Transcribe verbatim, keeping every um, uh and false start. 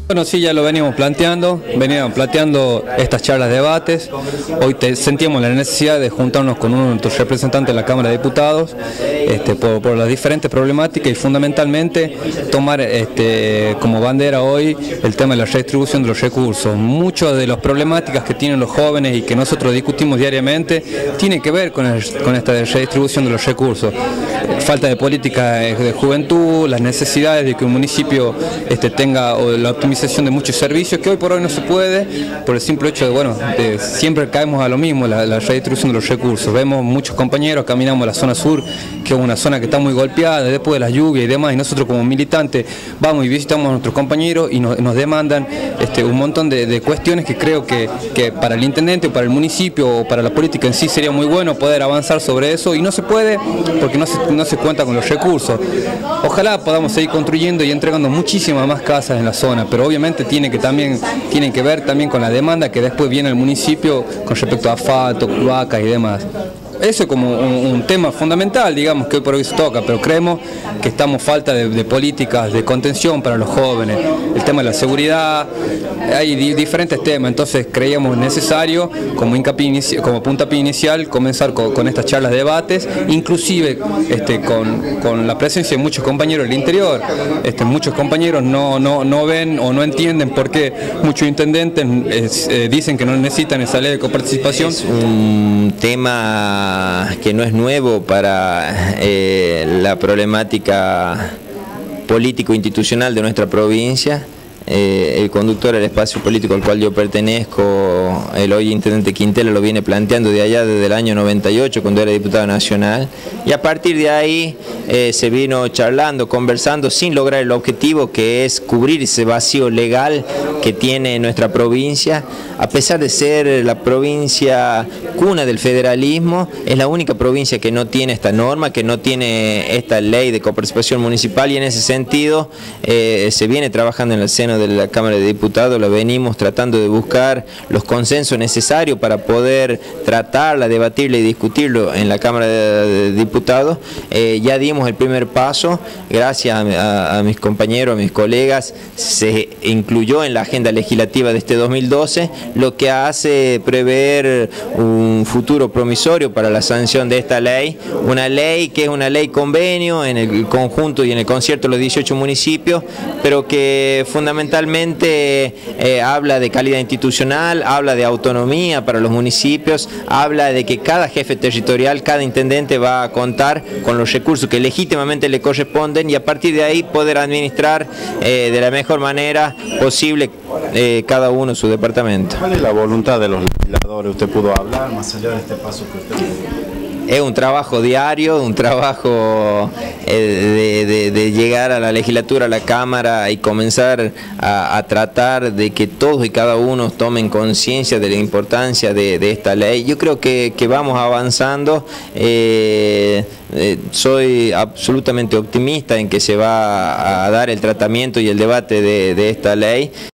Bueno, sí, ya lo veníamos planteando, veníamos planteando estas charlas, debates. Hoy te, sentíamos la necesidad de juntarnos con uno de nuestros representantes de la Cámara de Diputados este, por, por las diferentes problemáticas y fundamentalmente tomar este, como bandera hoy el tema de la redistribución de los recursos. Muchas de las problemáticas que tienen los jóvenes y que nosotros discutimos diariamente tienen que ver con, el, con esta redistribución de los recursos. Falta de política de juventud, las necesidades de que un municipio este, tenga o la optimización de muchos servicios que hoy por hoy no se puede por el simple hecho de, bueno, de, siempre caemos a lo mismo, la, la redistribución de los recursos. Vemos muchos compañeros, caminamos a la zona sur, que es una zona que está muy golpeada después de las lluvias y demás, y nosotros como militantes vamos y visitamos a nuestros compañeros y nos, nos demandan este, un montón de, de cuestiones que creo que, que para el intendente o para el municipio o para la política en sí sería muy bueno poder avanzar sobre eso, y no se puede porque no se, no se cuenta con los recursos. Ojalá podamos seguir construyendo y entregando muchísimas más casas en la zona, pero obviamente tiene que también tienen que ver también con la demanda que después viene el municipio con respecto a asfalto, cloacas y demás. Eso es como un, un tema fundamental, digamos, que hoy por hoy se toca, pero creemos que estamos falta de, de políticas de contención para los jóvenes, el tema de la seguridad, hay di, diferentes temas, entonces creíamos necesario, como, inici, como puntapié inicial, comenzar con, con estas charlas de debates, inclusive este, con, con la presencia de muchos compañeros del interior. Este, muchos compañeros no, no, no ven o no entienden por qué muchos intendentes es, eh, dicen que no necesitan esa ley de coparticipación. Es un tema que no es nuevo para eh, la problemática político-institucional de nuestra provincia. Eh, el conductor del espacio político al cual yo pertenezco, el hoy intendente Quintela, lo viene planteando de allá desde el año noventa y ocho, cuando era diputado nacional, y a partir de ahí eh, se vino charlando, conversando, sin lograr el objetivo, que es cubrir ese vacío legal que tiene nuestra provincia. A pesar de ser la provincia cuna del federalismo, es la única provincia que no tiene esta norma, que no tiene esta ley de coparticipación municipal, y en ese sentido eh, se viene trabajando en el seno de la Cámara de Diputados, lo venimos tratando de buscar los consensos necesarios para poder tratarla, debatirla y discutirlo en la Cámara de Diputados. Eh, ya dimos el primer paso, gracias a, a, a mis compañeros, a mis colegas, se incluyó en la agenda legislativa de este dos mil doce, lo que hace prever un futuro promisorio para la sanción de esta ley, una ley que es una ley convenio en el conjunto y en el concierto de los dieciocho municipios, pero que fundamentalmente Fundamentalmente eh, habla de calidad institucional, habla de autonomía para los municipios, habla de que cada jefe territorial, cada intendente va a contar con los recursos que legítimamente le corresponden, y a partir de ahí poder administrar eh, de la mejor manera posible eh, cada uno su departamento. ¿Cuál es la voluntad de los legisladores? ¿Usted pudo hablar más allá de este paso que usted dio? Es un trabajo diario, un trabajo eh, de, de, de llegar a la legislatura, a la Cámara, y comenzar a, a tratar de que todos y cada uno tomen conciencia de la importancia de, de esta ley. Yo creo que, que vamos avanzando. Eh, eh, soy absolutamente optimista en que se va a dar el tratamiento y el debate de, de esta ley.